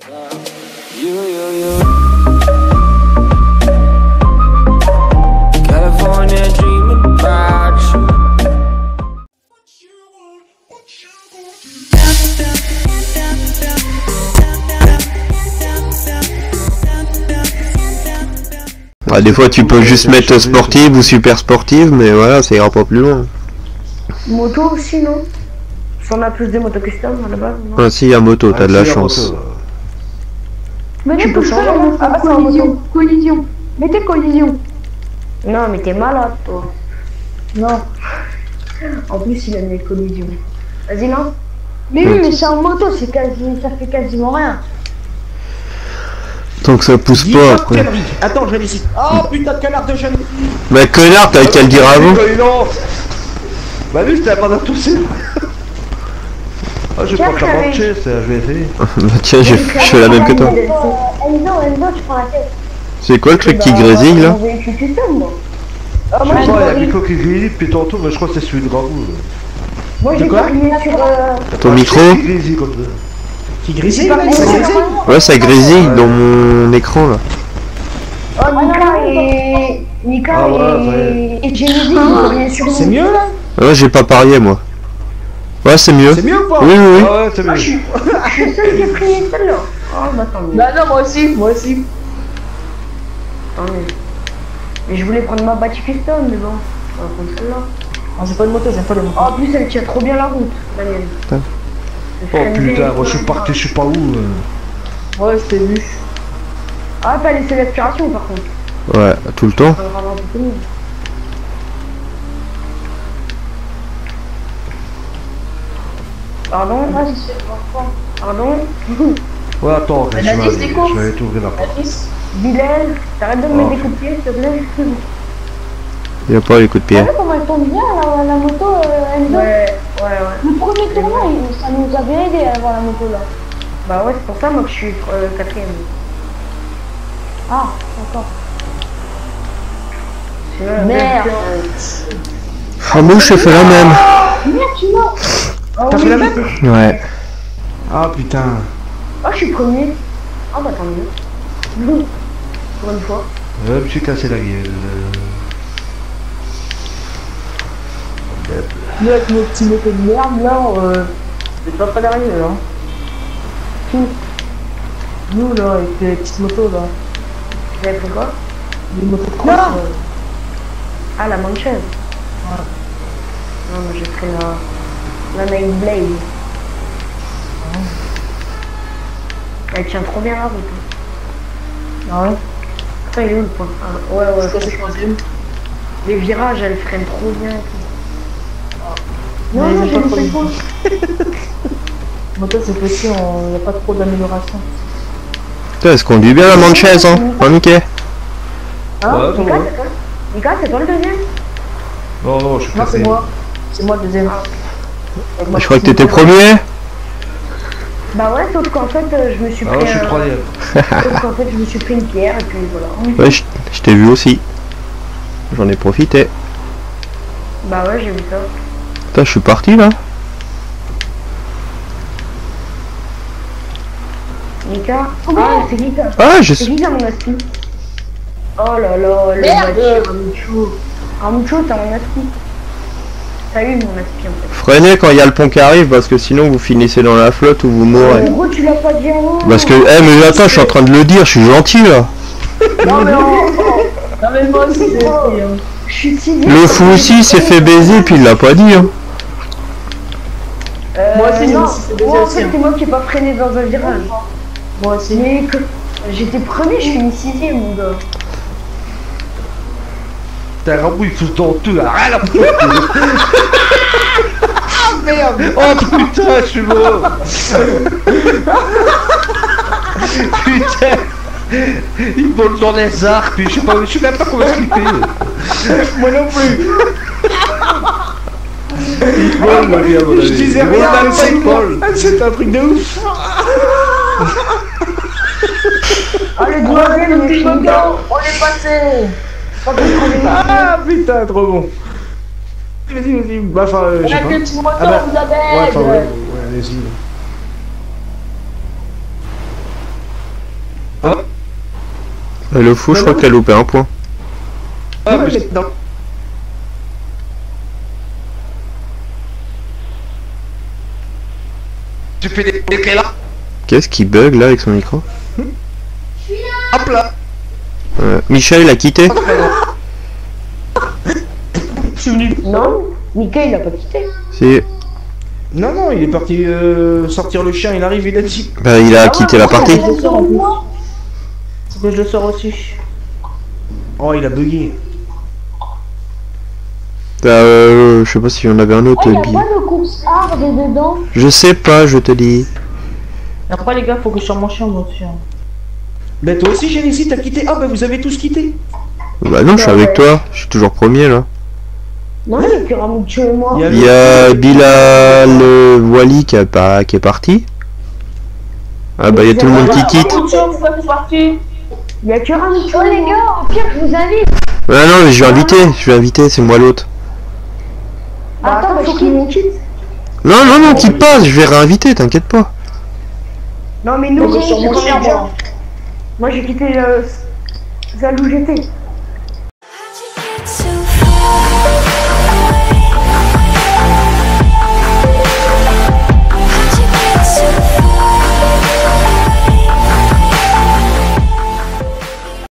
California dreaming about you. Ah, des fois tu peux juste mettre sportive ou super sportive, mais voilà, ça ira pas plus loin. Moto aussi, non? Si on a plus des motos custom à la base, non? Ah si, y a moto, t'as de la chance. Mais Tu peux changer, hein? ah bah c'est en moto. Collision. Mettez collision. Non, mais t'es malade, toi. Non. En plus, il a mis les collisions. Vas-y, lance. Mais oui, mais c'est en moto, c'est quasi, ça fait quasiment rien. Tant que ça pousse Dis pas de après. conneries. Attends, je vais ici. Oh putain de canard de jeune. Mais connard, t'avais qu'à le dire avant. Non. Bah lui, j'étais pas tousser. Ah, je vais prendre la manchette, je vais essayer. Bah tiens, je fais la même que toi. Enzo, tu prends la tête. C'est quoi le truc qui grésille là? Je suis custom, moi. Oh, Je moi, sais j'ai pas, il y a parié. Miko qui grésille, puis tantôt, mais je crois que c'est celui de Grabou. Moi, j'ai quoi parié sur... Ton micro? Qui grésille comme ça. Qui grésille J'ai parié ça sur- grésille Ouais, ça grésille dans mon écran là. Oh, Nika Ah, voilà, ça y et Genesis, ils ont parié sur C'est nous. mieux là? Ouais, j'ai pas parié moi. Ouais, c'est mieux. C'est mieux ou pas? Oui, oui, oui. Ah ouais, c'est mieux. Je suis le seul qui a pris celle-là. Oh, bah tant mieux. Bah non, moi aussi, moi aussi. Tant mieux. Mais je voulais prendre ma battue custom, mais bon. On va prendre celle-là. Ah, c'est pas une moto, j'aime pas les motos. En plus, elle tient trop bien la route, la mienne. Putain. Oh putain, moi je suis parti, je sais pas où. Ouais, je t'ai vu. Ah, t'as laissé l'aspiration par contre. Ouais, tout le temps. Ça va avoir un peu mieux. Pardon? Pardon? Ouais, attends, je vais la liste aller des courses. je vais aller t'ouvrir la porte. Bilal, t'arrêtes de me mettre des coups de pied, s'il te plaît? Y a pas les coups de pied. T'as vu comment elle tombe bien la moto, Enzo? Ouais. Le premier tournoi, ça nous avait aidé à avoir la moto là. Bah ouais, c'est pour ça moi que je suis quatrième. Ah, d'accord. Merde. Ah, moi j'ai fait la même. Merde, tu vois. T'as fait la même? Ouais. Ah putain. Oh, je suis premier. Ah bah tant mieux. Pour une fois. Je me suis cassé la gueule. Nous avec nos petits motos de merde là, c'est pas derrière là. Qui? Nous là, avec les petites motos là. Vous avez pris quoi? Les motos de cross. Ah, la Manchette. Ouais. Non, mais j'ai pris la Night Blade. Elle tient trop bien la route. Ah ouais. Putain, il est où le point? Ah, ouais, Je crois que c'est troisième. les virages, elles freinent trop bien. Non, Mais non, j'ai j'ai pas pas pris. Moto c'est petit, il n'y a pas trop d'amélioration. Putain, elle se conduit bien la Manchette, hein. Pas Mickey. Hein? Ouais, ça Nika, va. c'est toi? Nika, c'est toi le deuxième? Non, non, je suis Non, c'est cassé. moi. C'est moi le deuxième. Avec ma Je crois que petite t'étais moto. premier. Bah ouais, sauf qu'en fait, je me suis Ah pris... ouais, je suis troisième. sauf qu'en fait, je me suis pris une pierre et puis voilà. Ouais, je t'ai vu aussi. J'en ai profité. Bah ouais, j'ai vu ça. Putain, je suis parti là. Nika? Oh, Ah, merde. c'est Nika. Ah, je C'est suis. Nika, mon aspi. Oh là là, le Merde. voiture, Ramucho. Ramucho, t'as mon aspi. T'as eu mon aspi en fait. Freinez quand il y a le pont qui arrive parce que sinon vous finissez dans la flotte ou vous mourrez. En gros, tu l'as pas dit en haut. Parce que, eh mais attends, je suis en train de le dire, je suis gentil là. Non, mais non, mais moi aussi, c'est hein. Je suis si bien. Le fou aussi s'est fait baiser puis il l'a pas dit. Hein. Moi aussi, non. c'est déjà Moi, en aussi, fait, hein. c'est moi qui ai pas freiné dans un virage. Moi aussi. Mais j'étais premier, je finis sixième, mon gars. T'as un rabou, il fout dans tout là. Rien à foutre. Ah merde. Oh putain, je suis mort. Putain. Il vole dans les arcs, puis je sais pas, je sais même pas comment expliquer. Moi non plus. Il vole, ma vie, à mon avis. Je disais Il vole rien, même pas, il vole. c'est un truc de ouf. Ah, le deuxième, le mais petit je moto, finis pas. on est passé. Pas de problème. Ah putain, trop bon. Vas-y. Bah, enfin, je On sais a pas. que le petit moto, Ah bah, on vous ouais, aide. enfin, ouais, allez-y. Le fou, je crois qu'elle a loupé un point. Ah, mais c'est- non. Tu fais des clés là. Qu'est-ce qui bug là avec son micro? Hop là. Michel, il a quitté. Je suis venu. Non, Mika il a pas quitté. Si. Non, non, il est parti sortir le chien, il arrive, il a dit. Bah, il a quitté la partie. Je sors en plus. Faut que je le sors aussi. Oh, il a bugué. Je sais pas si on avait un autre Oh, y a billet. pas de course hard dedans. Je sais pas, je te dis. Et après, les gars, faut que je sors mon chien, moi aussi. Hein. Bah, toi aussi, Genesis, t'as quitté. Ah, bah, vous avez tous quitté. Bah non, je suis avec toi. Je suis toujours premier là. Non, il y a que Ramucho et moi. Il y a Bilal Wally qui est parti. Ah bah il y a tout le monde qui quitte. Pourquoi t'es parti? Il y a que Ramucho. Oh les gars, au pire je vous invite. Ah non mais je vais inviter, c'est moi l'autre. Attends, bah, faut qu'il quitte. Non, quitte pas, je vais réinviter, t'inquiète pas. Non mais nous, Faut que je sors mon chien, moi. moi j'ai quitté Zalou GT.